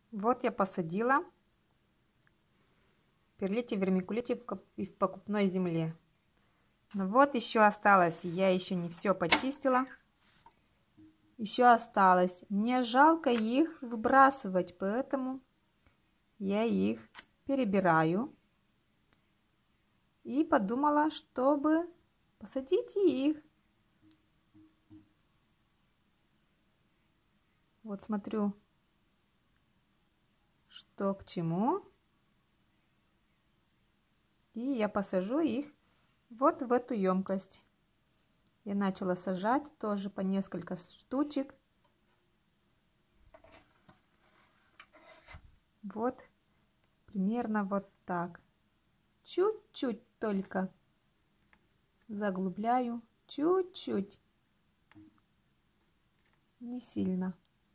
Вот я посадила перлите, вермикулите в покупной земле. Но вот еще осталось, я еще не все почистила. Еще осталось. Мне жалко их выбрасывать, поэтому я их перебираю. И подумала, чтобы посадить их. Вот смотрю, что к чему. И я посажу их вот в эту емкость. Я начала сажать тоже по несколько штучек. Вот примерно вот так. Чуть-чуть только заглубляю. Чуть-чуть. Не сильно.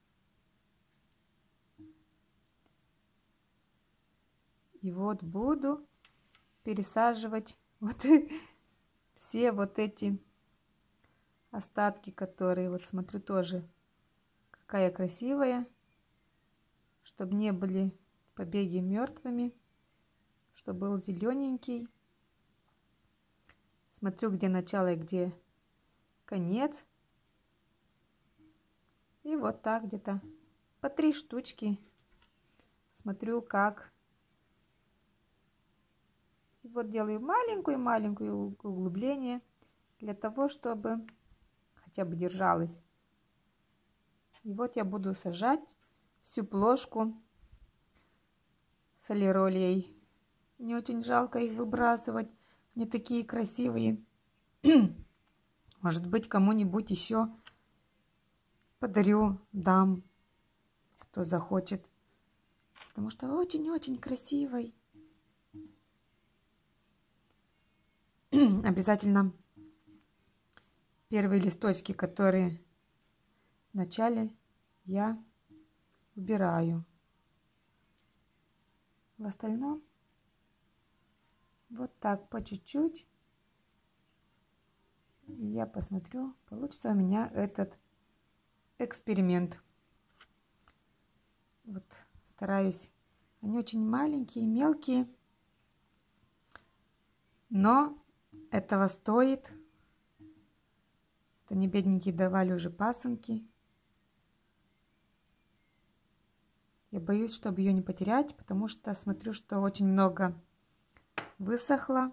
И вот буду пересаживать вот все вот эти остатки, которые, вот смотрю, тоже какая красивая, чтобы не были побеги мертвыми, чтобы был зелененький. Смотрю, где начало и где конец. И вот так где-то по 3 штучки. Смотрю, как. И вот делаю маленькую-маленькую углубление для того, чтобы хотя бы держалось. И вот я буду сажать всю плошку солиролей. Мне очень жалко их выбрасывать. Они такие красивые. Может быть, кому-нибудь еще подарю, дам, кто захочет. Потому что очень-очень красивый. Обязательно первые листочки, которые в начале, я убираю. В остальном вот так по чуть-чуть. Я посмотрю, получится у меня этот эксперимент. Вот стараюсь. Они очень маленькие, мелкие, но этого стоит. Они бедненькие давали уже пасынки. Я боюсь, чтобы ее не потерять, потому что смотрю, что очень много высохло.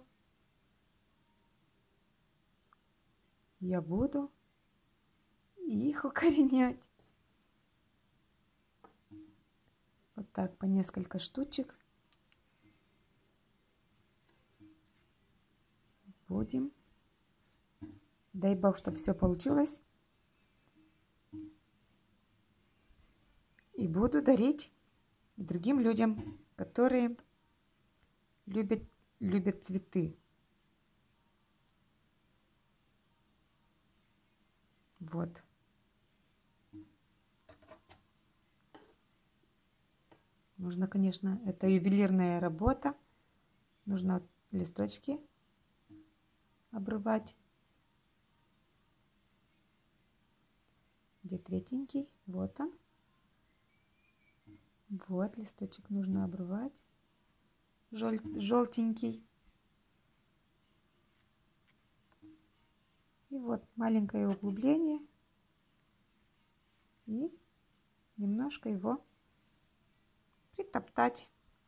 Я буду их укоренять. Вот так по несколько штучек. Будем. Дай бог, чтобы все получилось. И буду дарить другим людям, которые любят цветы. Вот. Нужно, конечно, это ювелирная работа. Нужно листочки обрывать. Где третенький? Вот он. Вот листочек нужно обрывать. Желтенький. И вот маленькое углубление. И немножко его притоптать.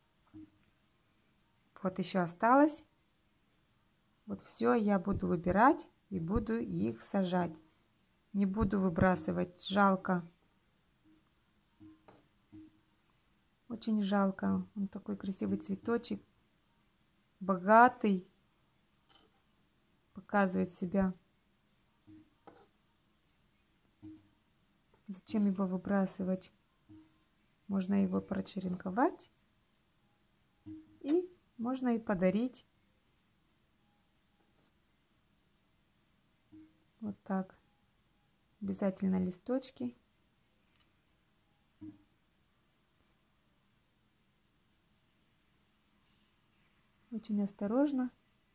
Вот еще осталось. Вот все я буду выбирать и буду их сажать. Не буду выбрасывать, жалко. Очень жалко. Он такой красивый цветочек. Богатый. Показывает себя. Зачем его выбрасывать? Можно его прочеренковать. И можно и подарить. Вот так. Обязательно листочки. Очень осторожно.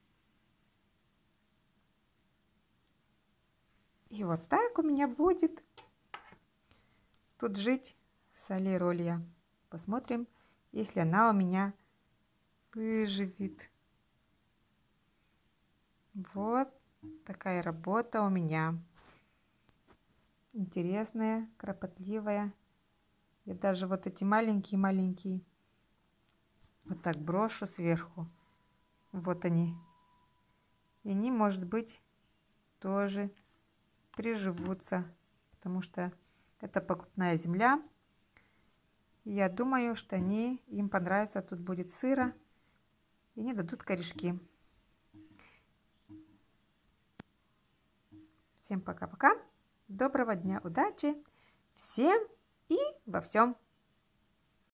И вот так у меня будет тут жить солиролья. Посмотрим, если она у меня выживет. Вот такая работа у меня. Интересная, кропотливая. Я даже вот эти маленькие-маленькие вот так брошу сверху. Вот они. И они, может быть, тоже приживутся, потому что это покупная земля. И я думаю, что им понравится. Тут будет сыро, и они дадут корешки. Всем пока-пока. Доброго дня, удачи всем и во всем.